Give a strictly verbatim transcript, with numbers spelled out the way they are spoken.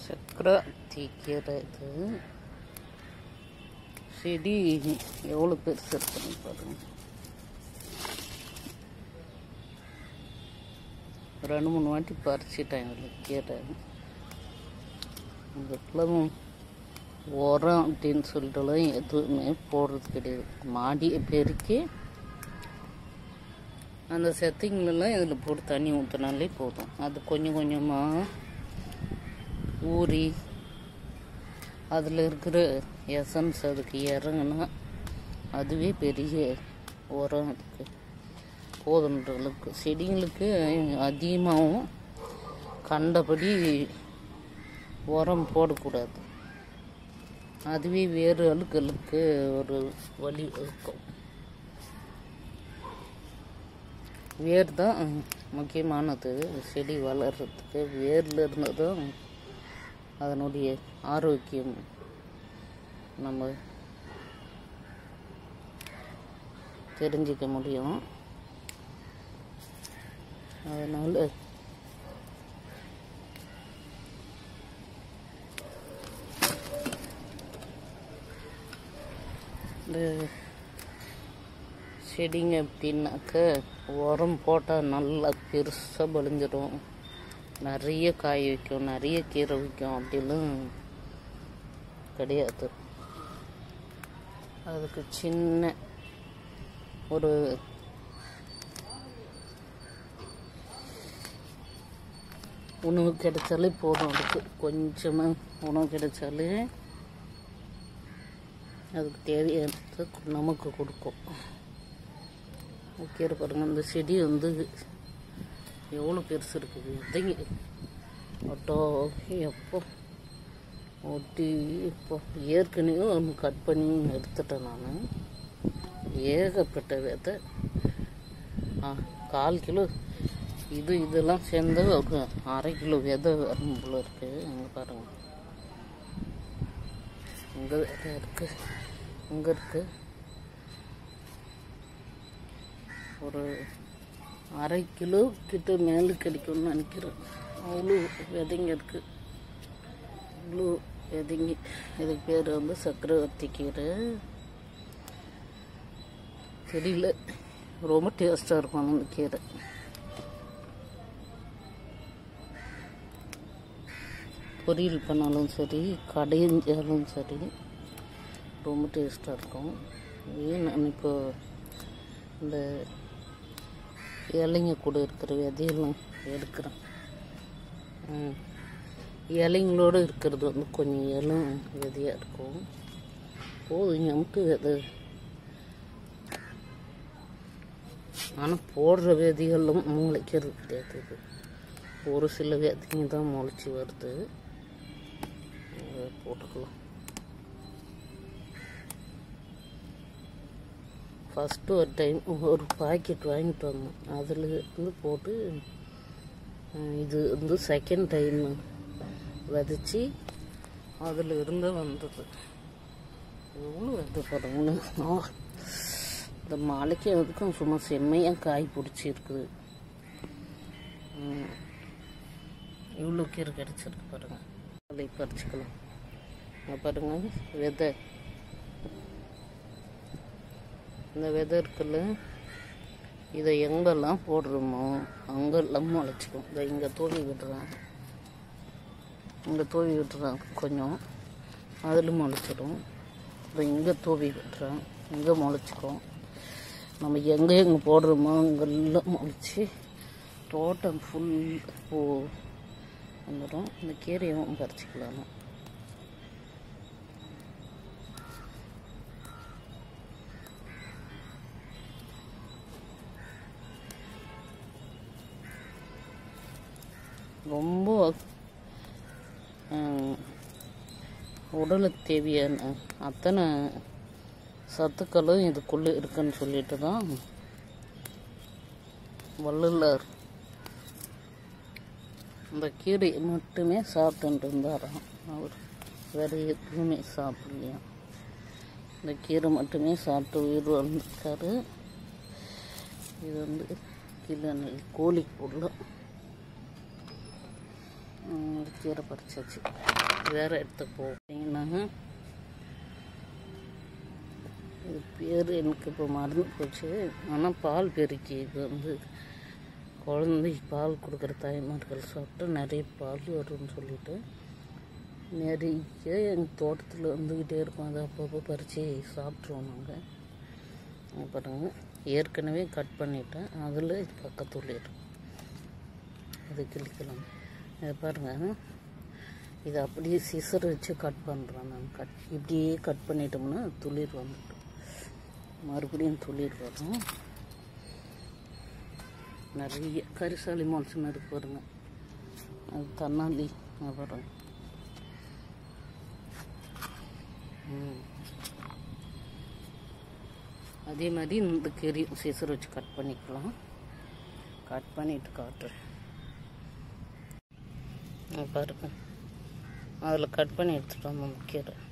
சக்கரை தீக்கீரை இது செடி எவ்வளோ பெருசு இருக்குன்னு பாருங்க. ரெண்டு மூணு வாட்டி பறிச்சிட்டேன் இதில் கீரை. இதுக்கெல்லாம் உரம் அப்படின்னு சொல்லிட்டுலாம் எதுவுமே போடுறது கிடையாது. மாடியை பெருக்கி அந்த செத்திங்களெல்லாம் இதில் போட்டு தண்ணி ஊற்றினாலே போதும். அது கொஞ்சம் கொஞ்சமாக ஊறி அதில் இருக்கிற எசன்ஸ் அதுக்கு இறங்குனா அதுவே பெரிய உரம் அதுக்கு போதுன்ற அளவுக்கு. செடிங்களுக்கு அதிகமாகவும் கண்டபடி உரம் போடக்கூடாது. அதுவே வேறு அழுக்களுக்கு ஒரு வழி இருக்கும். வேர் தான் முக்கியமானது செடி வளர்கிறதுக்கு. வேரில் இருந்து தான் அதனுடைய ஆரோக்கியம் நம்ம தெரிஞ்சிக்க முடியும். அதனால் இந்த செடிங்க அப்படின்னாக்க உரம் போட்டால் நல்லா பெருசாக வளைஞ்சிடும், நிறைய காய் வைக்கும், நிறைய கீரை வைக்கும் அப்படின்னும் கிடையாது. அதுக்கு சின்ன ஒரு உணவு கிடைச்சாலே போதும். அதுக்கு கொஞ்சமாக உணவு கிடைச்சாலே அதுக்கு தேவையானது நமக்கு கொடுக்கும். கீரை பாருங்கள், இந்த செடி வந்து எவ்வளோ பெருசு இருக்குது. விதைங்க ஒட்டோ எப்போ ஒட்டி இப்போ ஏற்கனவே ஒன்று கட் பண்ணி எடுத்துட்டேன் நான். ஏகப்பட்ட விதை, ஆ கால் கிலோ இது இதெல்லாம் சேர்ந்து அரை கிலோ விதை வரும் போல இருக்குது. அங்கே பாருங்கள், இங்கே விதை இருக்குது, இங்கே இருக்குது. ஒரு அரை கிலோ கிட்ட மேலே கிடைக்கும்னு நினைக்கிறேன். அவ்வளோ விதைங்க இருக்குது, அவ்வளோ விதைங்க. இதுக்கு பேர் வந்து சக்கரவர்த்தி கீரை. செடியில் ரொம்ப டேஸ்ட்டாக இருக்கும் அந்த கீரை. பொரியல் பண்ணாலும் சரி, கடைஞ்சாலும் சரி, ரொம்ப டேஸ்ட்டாக இருக்கும். ஏன் நான் இப்போ இந்த இலைங்க கூட இருக்கிற விதையெல்லாம் எடுக்கிறேன். இலைங்களோடு இருக்கிறது வந்து கொஞ்சம் இலம் விதையாக இருக்கும். போதும் நமக்கு விதை. ஆனால் போடுற விதைகளும் முளைக்கிறது கிடையாது. இது ஒரு சில விதைங்க தான் முளைச்சி வருது. போட்டுக்கலாம். ஃபஸ்ட்டு ஒரு டைம் ஒரு பாக்கெட் வாங்கிட்டு வந்தோம். அதில் இருந்து போட்டு இது வந்து செகண்ட் டைம் விதைச்சி அதில் இருந்து வந்தது. எவ்வளோ விதை பாருங்களேன். இந்த மழைக்கு அதுக்கும் சும்மா செம்மையாக காய் பிடிச்சி இருக்குது. இவ்வளோ கீரை கிடச்சிருக்கு பாருங்கள். அதை பறிச்சுக்கலாம். பாருங்கள் விதை, இந்த விதை இருக்குல்ல, இதை எங்கெல்லாம் போடுறோமோ அங்கெல்லாம் முளைச்சிக்கும். இதை இங்கே தூவி விட்டுறேன், இங்கே தூவி விட்டுறேன் கொஞ்சம், அதில் முளைச்சிடும். இதை இங்கே தூவி விட்டுறேன், இங்கே முளைச்சிக்கும். நம்ம எங்கே எங்கே போடுறோமோ அங்கெல்லாம் முளைச்சி தோட்டம் ஃபுல் பூ வந்துடும். இந்த கீரையும் பறிச்சிக்கலாம். ரொம்ப உடலுக்கு தேவையான அத்தனை சத்துக்களும் இதுக்குள்ளே இருக்குன்னு சொல்லிட்டு தான் வள்ளுவர் இந்த கீரை மட்டுமே சாப்பிட்டு இருந்தாராம். அவர் வேறு எதுவுமே சாப்பிடலையா, இந்த கீரை மட்டுமே சாப்பிட்டு உயிர் வாழ்ந்துருக்காரு. இது வந்து கீழே கோழி போடலாம். கீரை பறிச்சாச்சு. வேறு இடத்துக்கு போட்டிங்கன்னாங்க இது பேர் எனக்கு இப்போ மறந்து போச்சு. ஆனால் பால் பெருக்கி இது வந்து குழந்தைக்கு பால் கொடுக்குற தாய்மார்கள் சாப்பிட்டு நிறைய பால் வரும்னு சொல்லிட்டு நிறைய எங்கள் தோட்டத்தில் வந்துக்கிட்டே இருக்கும். அதை அப்பப்போ பறித்து சாப்பிட்ருவோம் நாங்கள். பாருங்கள், ஏற்கனவே கட் பண்ணிவிட்டேன். அதில் பக்கத்துள்ள இருக்கும், அது கிளிக்கலாம். இதை பாருங்கள், இதை அப்படியே சிசர் வச்சு கட் பண்ணுறேன் நான். கட் இப்படியே கட் பண்ணிட்டோம்னா துளிர் வந்துட்டு மறுபடியும் துளிர் வரும். நிறைய கரிசாலி மோல்ஸ்ன்னு இருக்கு பாருங்க, அது தன்னாலி பாருங்க. அதே மாதிரி இந்த கீரையும் சிசர் வச்சு கட் பண்ணிக்கலாம். கட் பண்ணிட்டு காட்டுறேன் பாருங்க. அதில் கட் பண்ணி எடுத்துகிட்டு வந்தோம் கீரை.